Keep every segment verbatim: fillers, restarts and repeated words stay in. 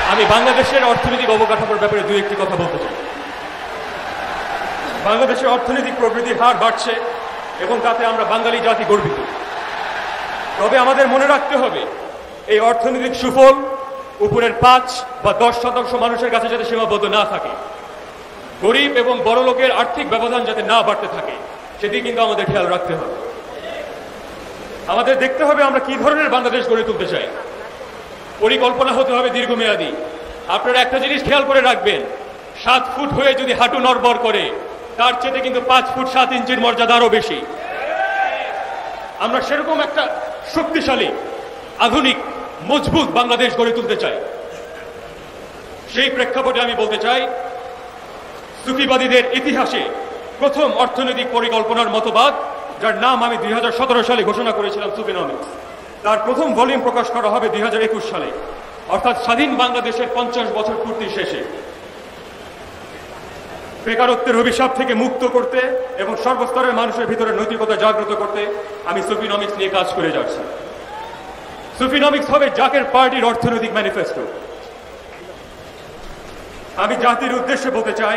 আমি বাংলাদেশের অর্থনৈতিক অবকাঠামোর ব্যাপারে দুই একটি কথা বলতে চাই। বাংলাদেশের অর্থনৈতিক প্রবৃদ্ধির হার বাড়ছে এবং তাতে আমরা বাঙালি জাতি গর্বিত। তবে আমাদের মনে রাখতে হবে এই অর্থনৈতিক সুফল উপরের পাঁচ বা দশ শতাংশ মানুষের কাছে যাতে সীমাবদ্ধ না থাকে, গরিব এবং বড় লোকের আর্থিক ব্যবধান যাতে না বাড়তে থাকে, সেদিকে কিন্তু আমাদের খেয়াল রাখতে হবে। আমাদের দেখতে হবে আমরা কি ধরনের বাংলাদেশ গড়ে তুলতে চাই। পরিকল্পনা হতে হবে দীর্ঘমেয়াদী। আপনারা একটা জিনিস খেয়াল করে রাখবেন, সাত ফুট হয়ে যদি হাঁটু নরবর করে তার চেয়ে কিন্তু পাঁচ ফুট সাত ইঞ্চির মর্যাদা আরো বেশি। আমরা সেরকম একটা শক্তিশালী, আধুনিক, মজবুত বাংলাদেশ গড়ে তুলতে চাই। সেই প্রেক্ষাপটে আমি বলতে চাই, সুফিবাদীদের ইতিহাসে প্রথম অর্থনৈতিক পরিকল্পনার মতবাদ, যার নাম আমি দুই হাজার সতেরো সালে ঘোষণা করেছিলাম সুফিনমিক্স, তার প্রথম ভলিউম প্রকাশ করা হবে দুই হাজার একুশ সালে, অর্থাৎ স্বাধীন বাংলাদেশের পঞ্চাশ বছর পূর্তির শেষে। বেকারত্বের অভিশাপ থেকে মুক্ত করতে এবং সর্বস্তরের মানুষের ভিতরে নৈতিকতা জাগ্রত করতে আমি সুফিনমিক্স নিয়ে কাজ করে যাচ্ছি। সুফিনমিক্স হবে জাকের পার্টির অর্থনৈতিক ম্যানিফেস্টো। আমি জাতির উদ্দেশ্যে বলতে চাই,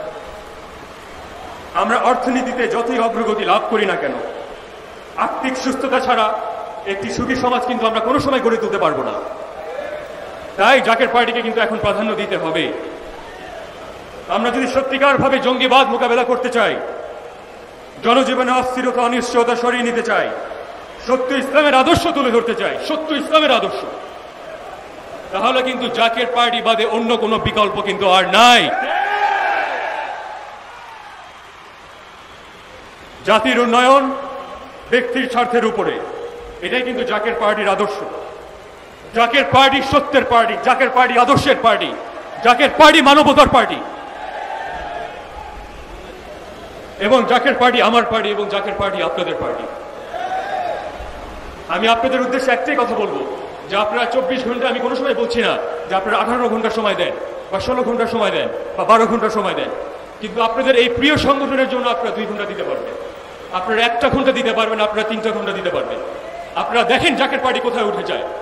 আমরা অর্থনীতিতে যতই অগ্রগতি লাভ করি না কেন, আর্থিক সুস্থতা ছাড়া একটি সুখী সমাজ কিন্তু আমরা কোনো সময় গড়ে তুলতে পারবো না। তাই জাকের পার্টিকে কিন্তু এখন প্রাধান্য দিতে হবে। আমরা যদি সত্যিকার ভাবে জঙ্গিবাদ মোকাবেলা করতে চাই, জনজীবনে অস্থিরতা অনিশ্চয়তা সরিয়ে নিতে চাই, সত্য ইসলামের আদর্শ তুলে ধরতে চাই, সত্য ইসলামের আদর্শ, তাহলে কিন্তু জাকের পার্টি বাদে অন্য কোনো বিকল্প কিন্তু আর নাই। জাতির উন্নয়ন ব্যক্তির স্বার্থের উপরে, এটাই কিন্তু জাকের পার্টির আদর্শ। জাকের পার্টি সত্যের পার্টি, জাকের পার্টি আদর্শের পার্টি, জাকের পার্টি মানবতার পার্টি, এবং জাকের পার্টি আমার পার্টি, এবং জাকের পার্টি আপনাদের পার্টি। আমি আপনাদের উদ্দেশ্যে একটাই কথা বলবো, যে আপনারা চব্বিশ ঘন্টা, আমি কোনো সময় বলছি না যে আপনারা আঠারো ঘন্টা সময় দেন বা ষোলো ঘন্টা সময় দেন বা বারো ঘন্টা সময় দেন, কিন্তু আপনাদের এই প্রিয় সংগঠনের জন্য আপনারা দুই ঘন্টা দিতে পারবেন, আপনারা একটা ঘন্টা দিতে পারবেন, আপনারা তিনটা ঘন্টা দিতে পারবেন। আপনারা দেখেন জাকের পার্টি কোথায় উঠে যায়।